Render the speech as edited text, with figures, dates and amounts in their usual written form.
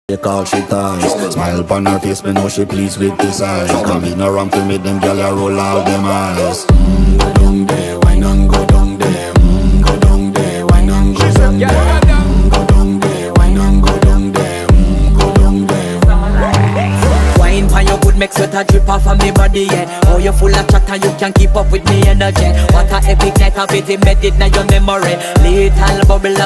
She call she ties. Smile upon her face, me know she pleased with this eyes. Come in around to make them gyal a roll out them eyes. Go down there, wine and go down there. Go down there, wine and go down there. Go down there, wine and go down there. Go down there. Wine pan your good make sweat a drip off of me body, yeah. Oh, you full of chat and you can keep up with me energy. What a epic night of it embedded in your memory. Little bubble